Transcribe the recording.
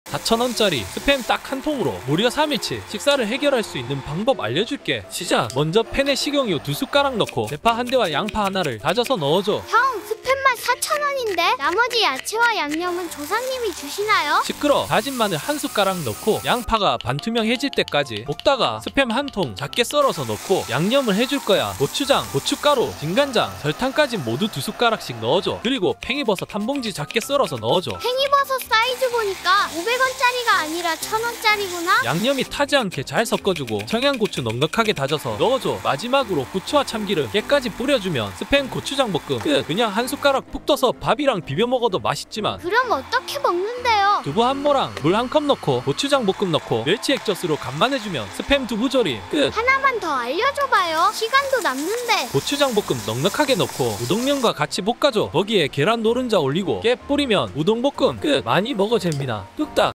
4,000원짜리 스팸 딱 한 통으로 무려 3일치 식사를 해결할 수 있는 방법 알려줄게. 시작! 먼저 팬에 식용유 2숟가락 넣고 대파 한 대와 양파 하나를 다져서 넣어줘. 형, 스팸만 4,000원인데 나머지 야채와 양념은 조상님이 주시나요? 시끄러! 다진 마늘 한 숟가락 넣고 양파가 반투명해질 때까지 볶다가 스팸 한 통 작게 썰어서 넣고 양념을 해줄 거야. 고추장, 고춧가루, 진간장, 설탕까지 모두 2숟가락씩 넣어줘. 그리고 팽이버섯 한 봉지 작게 썰어서 넣어줘. 팽이버섯 사이즈 보니까 500원짜리가 아니라 1,000원짜리구나? 양념이 타지 않게 잘 섞어주고 청양고추 넉넉하게 다져서 넣어줘. 마지막으로 후추와 참기름 깨까지 뿌려주면 스팸 고추장 볶음 끝! 그냥 한 숟가락 푹 떠서 밥이랑 비벼 먹어도 맛있지만 그럼 어떻게 먹는데요? 두부 한 모랑 물 한 컵 넣고 고추장 볶음 넣고 멸치 액젓으로 간만해주면 스팸 두부조림 끝! 하나만 더 알려줘봐요. 시간도 남는데. 고추장 볶음 넉넉하게 넣고 우동면과 같이 볶아줘. 거기에 계란 노른자 올리고 깨 뿌리면 우동볶음 끝! 많이 먹어 잼민아. 뚝딱!